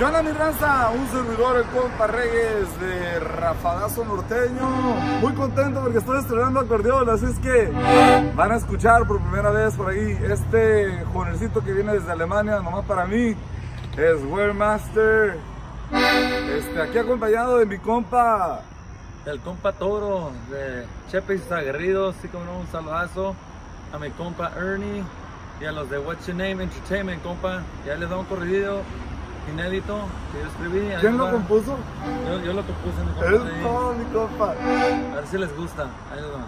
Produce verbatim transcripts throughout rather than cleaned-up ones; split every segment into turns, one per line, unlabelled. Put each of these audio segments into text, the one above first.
¿Qué onda, mi raza? Un servidor, el compa Reyes de Rafagazo Norteño. Muy contento porque estoy estrenando acordeón, así es que van a escuchar por primera vez por ahí este jovencito que viene desde Alemania, nomás para mí, es Wehrmaster. Este, aquí acompañado de mi compa,
el compa Toro de Chepes Aguerridos, así como no, un saludazo a mi compa Ernie y a los de What's Your Name Entertainment, compa. Ya les da un corrido inédito que yo escribí.
¿Quién lo compuso?
Yo, yo lo compuse, mi compa.
Es todo, mi compa.
A ver si les gusta. Ahí les va.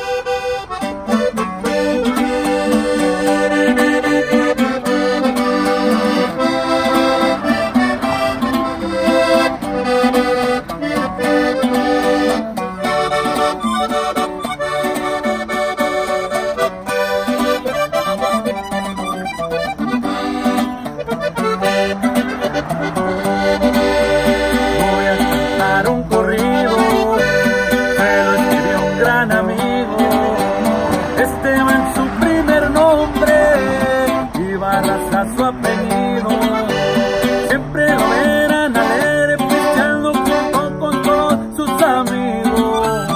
Su apellido, siempre lo verán alegre, pisteando con, con todos sus amigos.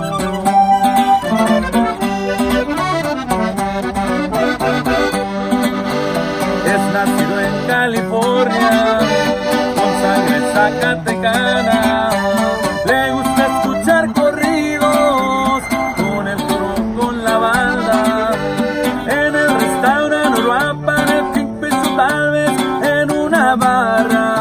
Es nacido en California, con sangre zacatecana, le gusta escuchar corridos, con el toro, con la banda, en el restaurante Uruapan, tal vez en una barra.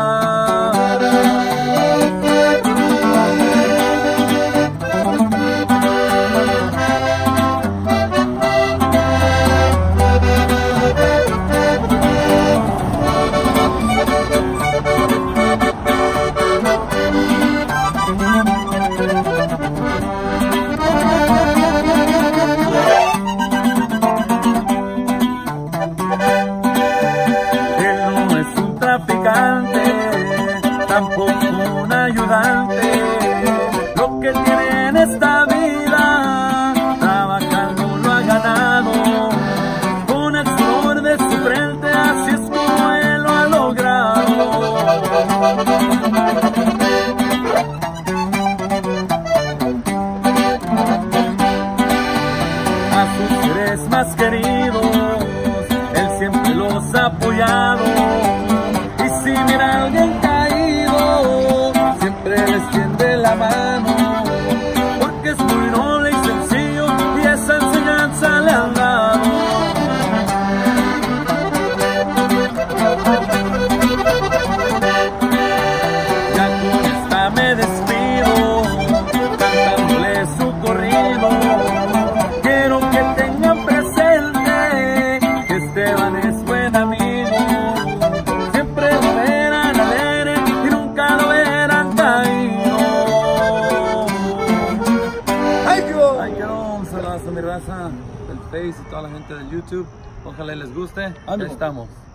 Tampoco un ayudante, lo que tiene en esta vida, trabajando lo ha ganado, con el sudor de su frente, así es como él lo ha logrado. A sus seres más queridos, él siempre los ha apoyado, y si mira a alguien siempre les tiende la mano, porque es muy noble y sencillo y esa enseñanza le han dado. Ya con esta me despido, cantándole su corrido. Quiero que tengan presente que Esteban es buen amigo. Siempre lo verán alegre y nunca lo verán caído.
¡Ay, quedó!
Ahí quedó, un saludazo a mi raza del Face y toda la gente del YouTube. Ojalá les guste. Ahí estamos.